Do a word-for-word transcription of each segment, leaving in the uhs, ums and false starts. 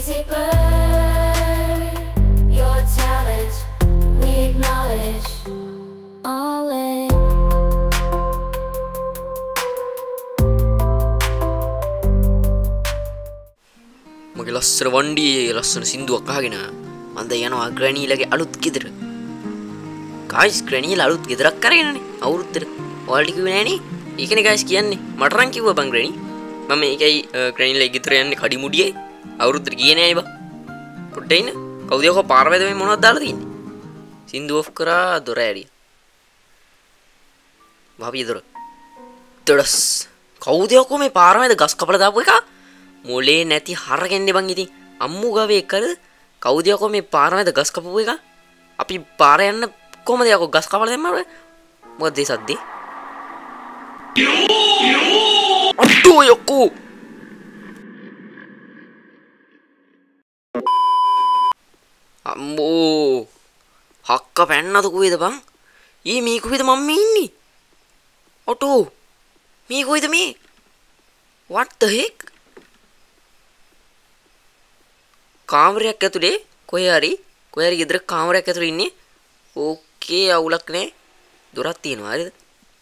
Lazy bird, your talent we acknowledge. All in. මගේ ලස්සන වණ්ඩියේ ලස්සන සින්දුවක් අහගෙන මම දැන් යනවා ග්‍රැනීලගේ අලුත් ගෙදර. ගයිස් ග්‍රැනීලා අලුත් ගෙදරක් කරගෙනනේ අවුරුද්දට. ඔයාලට කිව්වේ නෑනේ. ඒකනේ ගයිස් කියන්නේ. මට නම් කිව්වා බං ග්‍රැනී. මම මේකයි ග්‍රැනීලා ගෙදර යන්නේ කඩිමුඩියේ. අවුරුද්දට ගියේ නෑනේ බං. පොඩ්ඩ ඉන්න. කවුද යකෝ පාර වැද මේ මොනවද දාලා තින්නේ? සින්දු ඔෆ් කරා දොර ඇරියා. වහපිය දොර. දොඩස්. කවුද යකෝ මේ පාර වැද ගස් කපලා දාපු එක? මොලේ නැති හරගෙන්නේ බං ඉතින්. අම්මු ගාවේ කර කවුද යකෝ මේ පාර වැද ගස් කපපු එක? අපි පාර යන්න කොහමද යකෝ ගස් කපලා දැම්මම? මොකද ඒ සද්දේ? අඩෝ යකෝ අම්මෝ හක්ක පැන්නද කොහෙද බං? ඊ මේ කොහෙද මම මේ ඉන්නේ? ඔටෝ මේ කොහෙද මේ? what the heck? කාමරයක් ඇතුලේ කොහේ හරි කොහේ හරි ගෙදර කාමරයක් ඇතුලේ ඉන්නේ. ඕකේ අවුලක් නෑ. දොරක් තියෙනවා හරිද?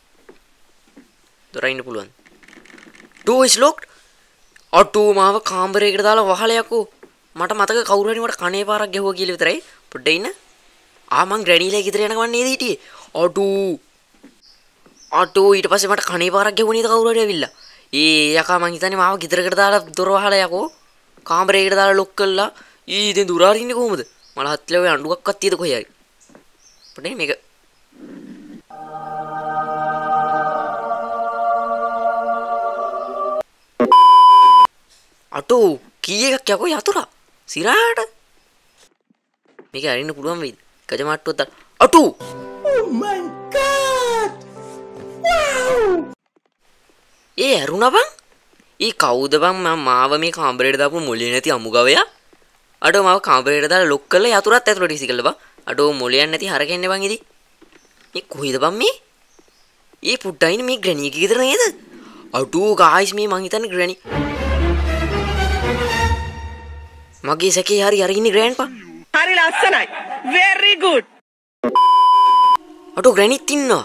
දොර ඉන්න පුළුවන්. door is locked. අටෝ මාව කාමරයකට දාලා වහලා යකෝ. මට මතක කවුරු හරි මට කනේ පාරක් ගැහුවා කියලා විතරයි. පොඩ්ඩ ඉන්න. ආ මං ග්‍රැනීලා ගෙදර යන ගමන් නේද හිටියේ. අටෝ අටෝ ඊට පස්සේ මට කනේ පාරක් ගැහුවා නේද කවුරු හරි ඇවිල්ලා. ඒ යකා මං හිතන්නේ මාව ගෙදරකට දාලා දොර වහලා යකෝ. කාමරයකට දාලා ලොක් කළා. ඊ ඉතින් දුර අරින්නේ කොහොමද? මල හත්ලා ඔය අඬුවක්වත් තියද කොහේ හරි. පොඩ්ඩ මේක අටෝ කී එකක් යකෝ යතුරා සිරාට මේක අරින්න පුළුවන් වෙයිද? ගජ මාට්ටුවක් දාලා අටෝ oh my god wow ඒ අරුණා බං ඊ කවුද බං මම මාව මේ කාමරේට දාපු මොලේ නැති අමු ගවයා අඩෝ මාව කාමරේට දාලා ලොක් කරලා යතුරත් ඇතුළට ඉසි කළා බං අඩෝ මොලයක් නැති හරකෙන්නේ බං ඉතින් මේ කොහෙද බං මේ ඒ පුඩ්ඩයිනේ මේ ග්‍රැනීගේ ගෙදර නේද අඩෝ ගායිස් මේ මං හිතන්නේ ග්‍රැනී මගේ සැකේ හරි අර ඉන්නේ ග්‍රෑන්ඩ්පා හරි ලස්සනයි very good අඩෝ ග්‍රැනිත් ඉන්නවා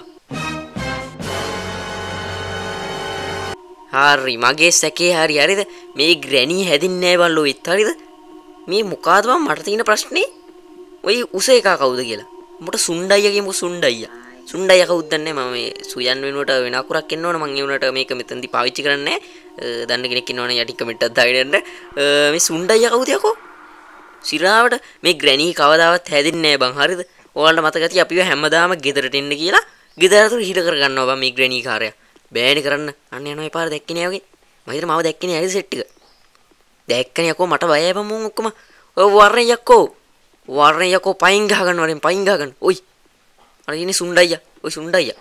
හරි මගේ සැකේ හරි හරිද මේ ග්‍රැනී හැදින්නේ නැහැ බල්ලෝ ඉත් හරිද මේ මොකಾದ බං මට තියෙන ප්‍රශ්නේ ඔය උස එක කවුද කියලා මොකට සුණ්ඩයියා කියමු සුණ්ඩයියා සුණ්ඩයියා කවුද දන්නේ මම මේ සුයන් වෙනුවට වෙන අකුරක් එන්න ඕන මං ඒ උනට මේක මෙතනදී පාවිච්චි කරන්නේ දන්න කෙනෙක් ඉන්නවනේ යටි කමෙන්ට් එකක් දාගෙන යන්න මේ සුණ්ඩයියා කවුද යකෝ සිරාවට මේ ග්‍රැනී කවදාවත් හැදෙන්නේ නැහැ බං හරිද ඔයාලට මතක ඇති අපිව හැමදාම ගෙදරට එන්න කියලා ගෙදර ඇතුළේ හිට කර ගන්නවා බං මේ ග්‍රැනී කාර්යය බෑනේ කරන්න අන්න යනවා ඒ පාර දැක්කේ නෑ වගේ මම හිතේ මාව දැක්කේ නෑ හරි සෙට් එක දැක්කනේ යකෝ මට බයයි බං මුන් ඔක්කොම ඔය වර්ණේ යකෝ වර්ණේ යකෝ පයින් ගහ ගන්න වරෙන් පයින් ගහ ගන්න ඔයි අර ඉන්නේ සුණ්ඩයියා ඔය සුණ්ඩයියා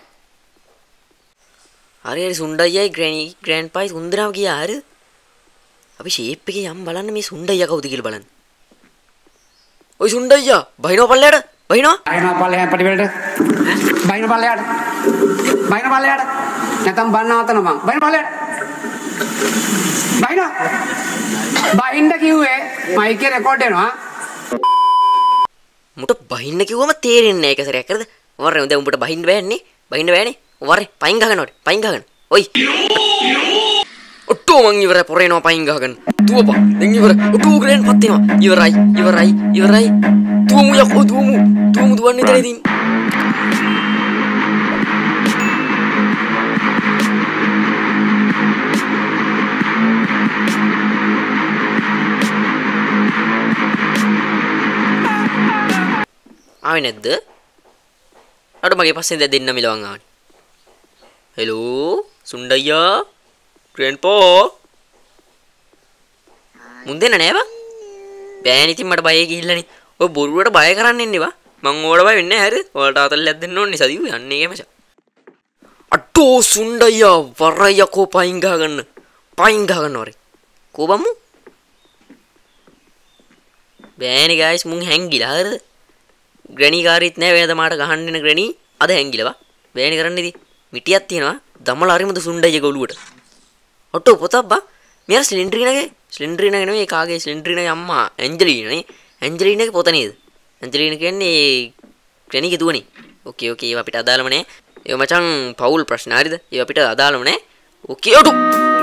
හරි හරි සුණ්ඩයියයි ග්‍රැනී ග්‍රෑන්ඩ්පායි හොඳනම ගියා හරිද අපි ෂේප් එකේ යම් බලන්න මේ සුණ්ඩයියා කවුද කියලා බලන්න ඔය සුණ්ඩයියා බහිනව පල්ලයට බහිනව බහිනව පල්ලයට පිටිවලට බහිනව පල්ලයට බහිනව පල්ලයට නැතම් බන්න ආතන මං බහිනව පල්ලයට බහිනව බහින්න කිව්වේ මයිකේ රෙකෝඩ් වෙනවා මුට බහින්න කිව්වම තේරෙන්නේ නැහැ ඒක සරයක් කරද වරේ දැන් උඹට බහින්න බෑනේ බහින්න බෑනේ වරේ පයින් ගහනවට පයින් ගහගන්න ඔයි ඔට්ටෝ මං ඉවරයි පොරේනවා පයින් ගහගන්න දුවපා දැන් ඉවර ඔට්ටෝ ග්‍රෑන්ඩ් පත් වෙනවා ඉවරයි ඉවරයි ඉවරයි දුවමු යකෝ දුවමු දුවමු දුවන්නේ ඉතින් ඉතින් ආවේ නැද්ද අර මගේ පස්සේ දැන් දෙන්න මිලවන් ආවනේ හෙලෝ සුණ්ඩයියා ග්‍රෑන්ඩ්පා මුන් දෙන්න නෑ බං බෑනේ ඉතින් මට බයයි ගිහිල්ලානේ ඔය බොරුවට බය කරන්න එන්නේ බං මං ඕවට බය වෙන්නේ නැහැ හරිද ඔයාලට ආතල්ලයක් දෙන්න ඕනේ සදියු යන්නේ ගේ මචං අට්ටෝ සුණ්ඩයියා වරయ్యා කෝ පයින් ගහ ගන්න පයින් ගහ ගන්න වරේ කෝ බම්මු බෑනේ ගයිස් මුන් හැංගිලා හරිද ග්‍රැනී කාරීත් නෑ වෙනද මාට ගහන්න එන ග්‍රැනී අද හැංගිලා බා බෑනේ කරන්න ඉතින් මිටියක් තියෙනවා දමලා හරිමද සුණ්ඩයියා ගොළුවට ඔට්ටෝ පොතක් බා මෙයා සිලින්ඩරිනගේ සිලින්ඩරිනගේ නෙමෙයි කාගේ සිලින්ඩරිනගේ අම්මා ඇන්ජලිනානේ. ඇන්ජලිනාගේ පොත නේද? ඇන්ජලිනා කියන්නේ ග්‍රැනීගේ දුවනේ. ඕකේ ඕකේ ඒව අපිට අදාළම නෑ. ඒක මචං පවුල් ප්‍රශ්න හරිද? ඒව අපිට අදාළම නෑ. ඕකේ ඔටු.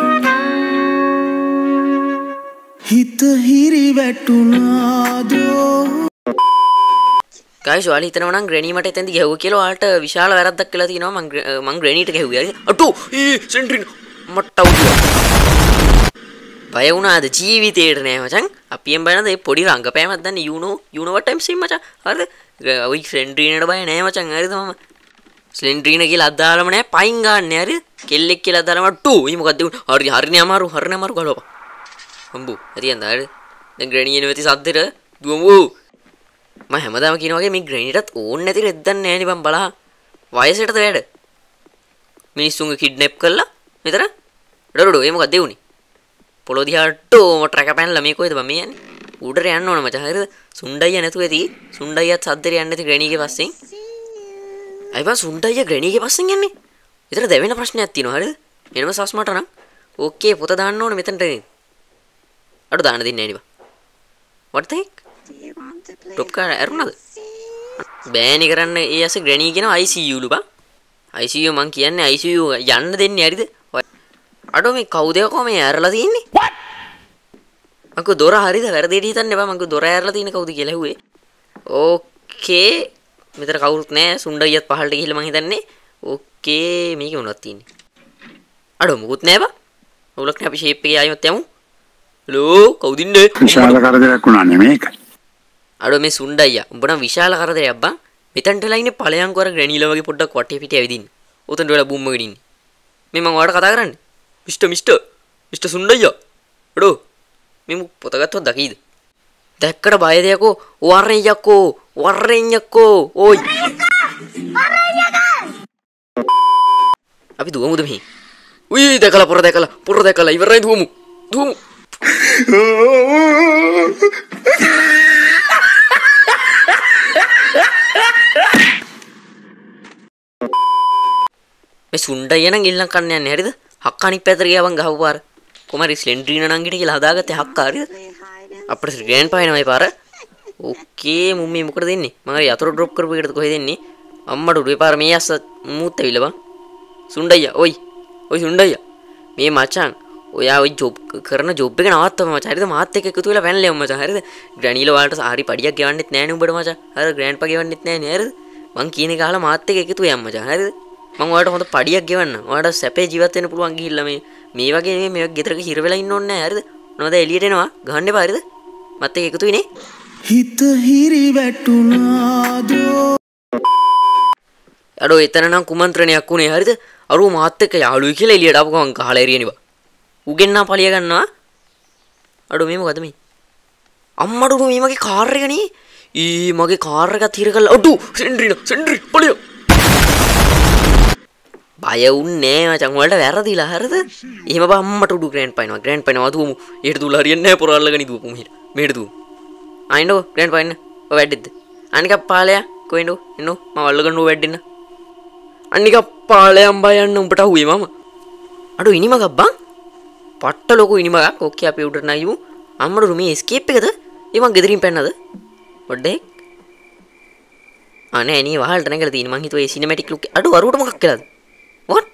හිත හිරි වැටුණාදෝ. ගයිස් ඔයාලා හිතනවා නම් ග්‍රැනී මට එතෙන්දි ගැහුවා කියලා ඔයාලට විශාල වැරද්දක් කියලා තියෙනවා. මං මං ග්‍රැනීට ගැහුවා. හරි? අටු ඊ සිලින්ඩරින මට අවුල්. බය වුණාද ජීවිතේට නෑ මචං. අපියෙන් බයනද මේ පොඩි රංගපෑමක් දන්නේ you know you know what I'm saying මචං. හරිද? ඔයි සිලින්ඩරිනට බය නෑ මචං. හරිද මම? සිලින්ඩරින කියලා අදාළම නෑ පයින් ගන්න. හරිද? කෙල්ලෙක් කියලා අදාළම ටු. ඊ මොකද්ද? හරි හරිනේ අමාරු හරිනේ අමාරු ගලවපන්. හම්බු. හරියන්ද? හරිද? දැන් ග්‍රැනී එනවති සද්දෙට දුවමු. මම හැමදාම කියන වගේ මේ ග්‍රැනීටත් ඕන් නැති රෙද්දක් නෑ නේ බං බලහන්. වයසටද වැඩ. මිනිස්සුන්ගේ කිඩ්නැප් කරලා මෙතන ඩොඩෝ ඒ මොකක්ද දෙවුනේ? පොළොව දිහාට මට රැක පැනලා මේ කොහෙද බං මේ යන්නේ? උඩට යන්න ඕන මචං හරිද? සුණ්ඩයිය නැතුව ඇති. සුණ්ඩයියත් සද්දෙට යන්නේ නැති ග්‍රැනීගේ පස්සෙන්. අයි බං සුණ්ඩයිය ග්‍රැනීගේ පස්සෙන් යන්නේ. විතර දැවෙන ප්‍රශ්නයක් තියෙනවා හරිද? එනම සස් මට නම්. ඕකේ පොත දාන්න ඕන මෙතනට නේ. අඩු දාන්න දෙන්නේ නෑ නේ බං. what the heck? ටොප් කාර ඇරුණාද? බෑනි කරන්න ඒ ඇස ග්‍රැනී කියනවා I C U ලු බං. I C U මං කියන්නේ I C U යන්න දෙන්නේ හරිද? අඩෝ මේ කවුද කො මේ ඇරලා තින්නේ? මං දොර හරිද වැරදිට හිතන්න එපා. මං දොර ඇරලා තින්නේ කවුද කියලා ඇහුවේ. ඕකේ මෙතන කවුරුත් නෑ. සුණ්ඩයියත් පහළට ගිහිල්ලා මං හිතන්නේ. ඕකේ මේකේ මොනවද තින්නේ? අඩෝ මුකුත් නෑ බං. ඔලක් නේ අපි ෂේප් එකේ ආයෙත් යමු. හලෝ කවුද ඉන්නේ? විශාල කරදරයක් වුණා නේ මේක. අඩෝ මේ සුණ්ඩයියා උඹ නම් විශාල කරදරයක් බං. මෙතනටලා ඉන්නේ ඵලයන් කර ග්‍රැනීලා වගේ පොඩ්ඩක් වටේ පිටේ ඇවිදින්න. උතන්ට වෙලා බුම්මගෙන ඉන්නේ. මේ මං ඔයාලට කතා කරන්නේ. Mister mister mister Sundaiya. අඩෝ මේ පොත ගත්තොත් දකීද? දැක්කට බය දෙයකෝ වරෙන්යකෝ වරෙන්යකෝ ඕයි. අපි දුවමුද මෙහි? උයි දැකලා පොර දැකලා පොර දැකලා ඉවරයි දුවමු. දුවමු. මේ සුණ්ඩයිය නම් ඉල්ලන් කන්න යන්නේ හරිද? හක්ක අනිත් පැත්තට ගියාවන් ගහපු පාර. කොමාරි ස්ලෙන්ඩ්‍රීන නංගිට කියලා හදාගත්තේ හක්ක හරිද? අපිට ග්‍රෑන්ඩ් පා එනවායි පාර. ඕකේ මුම් මේ මොකටද දෙන්නේ? මම අර යතුරු ඩ්‍රොප් කරපු එකටද කොහෙද දෙන්නේ? අම්මට උඩේ පාර මේ අස්ස මූත් ඇවිල්ලා බං. සුණ්ඩයියා ඔයි. ඔයි සුණ්ඩයියා. මේ මචං ඔයා ඔය ජොබ් කරන ජොබ් එක නවත්තපන් මචං. හරිද? මාත් එක්ක එකතු වෙලා පැනලා යමු මචං. හරිද? ග්‍රැනීලා වලට හරි පඩියක් ගෙවන්නෙත් නෑ නේ උඹට මචං. හරිද? ග්‍රෑන්ඩ් පා ගෙවන්නෙත් නෑ නේ. හරිද? මං කියන එක අහලා මාත් එක්ක එකතු වෙයන් මචං. හරිද? මම ඔයාලට හොඳ පඩියක් ගෙවන්න. ඔයාලට සැපේ ජීවත් වෙන්න පුළුවන් ගිහිල්ලා මේ මේ වගේ නෙමෙයි මේ ගෙදරක හිර වෙලා ඉන්න ඕනේ නැහැ. හරිද? මොනවද එළියට එනවා ගහන්න එපා. හරිද? මත් එක්ක එකතු වෙන්නේ. හිත හිරි වැටුණාදෝ. අඩෝ එතන නම් කුමන්ත්‍රණයක් උනේ. හරිද? අරුව මාත් එක්ක යාළුවයි කියලා එළියට ආපු ගමන් ගහලා එරියනිවා. උගෙන්නා පලිය ගන්නවා. අඩෝ මේ මොකද මේ? අම්මඩෝ මේ මගේ කාර් එක නේ. ඊ මගේ කාර් එකත් හිර කරලා අඩෝ සෙන්ඩ්‍රින සෙන්ඩ්‍රි පලිය. බය උන්නේ නෑ මචං. වලට වැරදිලා හරිද? එහෙම බා අම්මට උඩු ග්‍රෑන්ඩ් පයින්නවා. ග්‍රෑන්ඩ් පයින්නවා දුවමු. ඊට දුවලා හරියන්නේ නෑ පොර අල්ලගෙන දුවපු මෙහෙට. මෙහෙට දුවමු. ආයින්ඩෝ ග්‍රෑන්ඩ් පයින්න. ඔය වැඩිද්ද? අනික පාලයා කොහෙන්ඩෝ? එන්නෝ මම අල්ලගෙන ඔය වැඩින්න. අනික පාලයන් බයන්න උඹට අහුවේ මම. අඩෝ ඉනිමගක් බං. පට්ට ලොකු ඉනිමගක්. ඕකේ අපි උඩට නගිමු. අම්මඩෝ මේ එස්කේප් එකද? ඒ මං ගෙදරින් පැන්නද? පොඩ්ඩක්. අනේ නේ වහල්ට නැගලා තියෙන මං හිතුවා ඒ සිනමැටික් ලුක්. අඩෝ අරුවට මොකක් කියලාද? What?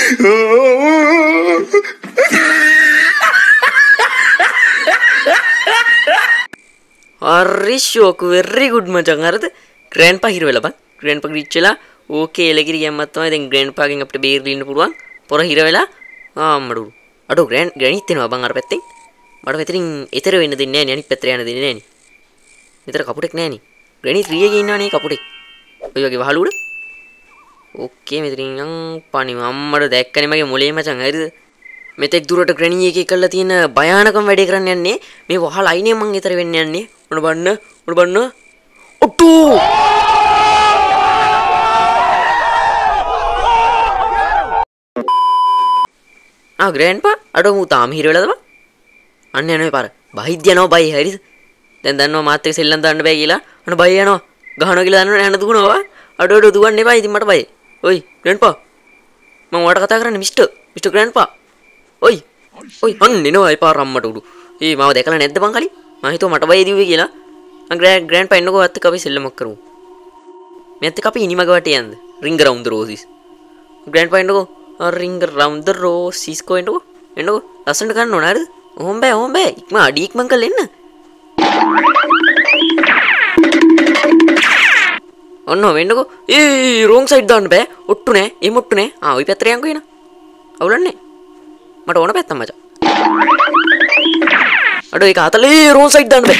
Arre shock very good මචං. හරිද? ග්‍රෑන්ඩ් පා හිර වෙලා බං. ග්‍රෑන්ඩ් පා රිච්චලා ඕකේ එලගිරි ගියම්මත් තමයි දැන් ග්‍රෑන්ඩ් පාගෙන් අපිට බේරලා ඉන්න පුළුවන්. පොර හිර වෙලා ආම්මඩු. අඩෝ ග්‍රෑන්ඩ් ග්‍රැනිත් එනවා බං අර පැත්තෙන්. මට මෙතනින් ඊතර වෙන්න දෙන්නේ නැහැ නේ. අනිත් පැත්තට යන්න දෙන්නේ නැහැ නේ. මෙතන කපුටෙක් නැහැ නේ. ග්‍රැනි ත්‍රී එකේ ඉන්නවා නේ කපුටෙක්. ඔය වගේ වහලු උඩ. ඕකේ මෙතනින් යන් පණි අම්මඩ දැක්කනේ මගේ මොලේ මචං. හරිද? මෙතෙක් දුරට ග්‍රැනි එකේ කරලා තියෙන භයානකම වැඩේ කරන්න යන්නේ මේ වහල අයිනේ මං ඊතර වෙන්න යන්නේ. මොන බන්න මොන බන්න ඔට්ටු ආ ග්‍රෑන්ඩ්පා අඩෝ මූ තාම හිර වෙලාද බං? අන්න යනවා පාර. බහිද්ද යනවා බයි. හරිද? දැන් දන්නවා මාත් එක්ක සෙල්ලම් දාන්න බෑ කියලා. අන්න බයි යනවා. ගහනවා කියලා දන්නවනේ යන්න දුවනවා. අඩෝ අඩෝ දුවන්න එපා. ඉතින් මට බයි. ඔයි ග්‍රෑන්ඩ්පා. මම ඔයාලට කතා කරන්නේ මිස්ටර්. මිස්ටර් ග්‍රෑන්ඩ්පා. ඔයි. ඔයි අන්න එනවා එපා රම්මට උඩු. ඒ මාව දැකලා නැද්ද බං කලින්? මම හිතුවා මට බය දීුවේ කියලා. මං ග්‍රෑන්ඩ් ග්‍රෑන්ඩ් පා එන්නකෝ අත් එක්ක අපි සෙල්ලමක් කරමු. මෙත් එක්ක අපි ඉනිමග වටේ යන්න. ring around the roses. Grandpa එන්නකෝ. ring around the roses කෝ එන්නකෝ. එන්නකෝ. ලස්සනට ගන්න ඕන හරිද? ඔහොම බෑ ඔහොම බෑ. ඉක්ම අඩි ඉක්මන් කරලා එන්න. ඔන්න වෙන්නකෝ. ඒ රෝං සයිඩ් දාන්න බෑ. ඔට්ටු නෑ. එම් ඔට්ටු නෑ. ආ ওই පැත්තට යන්කෝ එන. අවුලන්නේ. මට ඕන පැත්තක් මචං. අඩෝ ඒක අතලේ රෝං සයිඩ් දාන්න බෑ.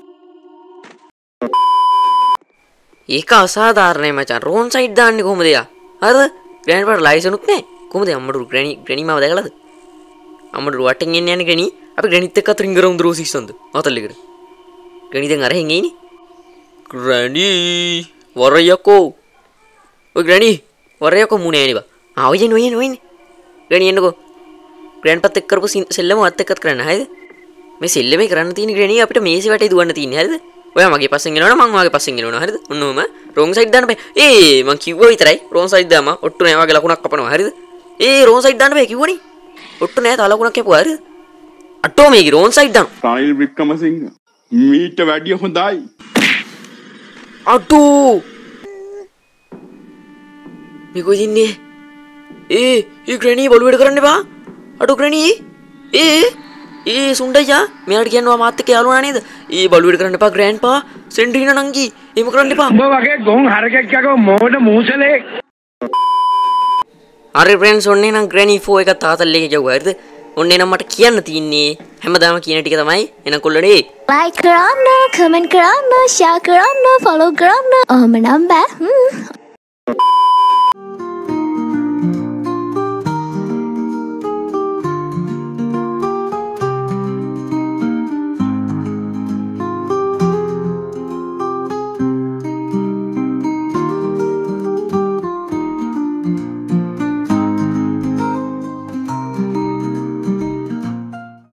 ඒක අසාධාරණයි මචං. රෝං සයිඩ් දාන්නේ කොහොමද යා? හරිද? ග්‍රෑන්ඩ් පාට ලයිසන් උත් නෑ. කොහොමද අම්මඩු ග්‍රැනි ග්‍රැනි මාව දැකලාද? අම්මඩු වටෙන් එන්නේ යන්නේ ග්‍රැනි. අපි ග්‍රැනිත් එක්ක ring around the roses සඳ. අතල්ලෙකට. ග්‍රැනි දැන් අරහෙන් එයිනේ. ග්‍රැනි වරයකෝ. ඔය ග්‍රැනි වරයකෝ මුනේ ඇනිවා. ආ ඔය එන්නේ ඔය එන්නේ ඔය එන්නේ. ග්‍රැනි එන්නකෝ. ග්‍රෑන්ඩ් පත් එක්ක කරපු සෙල්ලම වත් එක්කත් කරන්න හරිද? මේ සෙල්ලමේ කරන්න තියෙන ග්‍රැනි අපිට මේසෙ වටේ දුවන්න තියෙන්නේ හරිද? ඔයා මගේ පස්සෙන් එනවනම් මං වාගේ පස්සෙන් එනවා හරිද? ඔන්න ඔහම රෝං සයිඩ් දාන්න බෑ. ඒ මං කිව්වා විතරයි රෝං සයිඩ් දාම ඔට්ටු නෑ වගේ ලකුණක් කපනවා හරිද? ඒ රෝං සයිඩ් දාන්න බෑ කිව්වනේ. ඔට්ටු නෑ තව ලකුණක් කැපුවා හරිද? අටෝ මේකේ රෝං සයිඩ් දාන්න. සානිල් වික්‍රමසිංහ මීට වැඩිය හොඳයි. අටෝ මේ කොහෙද ඉන්නේ? ඒ ඒ ග්‍රැනි බලු වැඩ කරන්න එපා. අටෝ ග්‍රැනි ඒ ඒ සුණ්ඩයියා මෙයාට කියනවා මාත් එක්ක යාළුවා නේද? ඒ බලු වැඩ කරන්න එපා ග්‍රෑන්ඩ් පා සෙන්ඩ්‍රීනා නංගි. එහෙම කරන්න එපා. උඹ වගේ ගොන් හරකෙක් යකෝ මොඩ මූසලේ. හරි ෆ්‍රෙන්ඩ්ස් ඔන්නේ නම් ග්‍රැනි ෆෝ එක තාතල්ලේ ගැව්වා හරිද? ඔන්නේ නම් මට කියන්න තියෙන්නේ හැමදාම කියන ටික තමයි. එන කොල්ලනේ like කරන්න, comment කරන්න, share කරන්න, follow කරන්න. ඔහම නම් බෑ.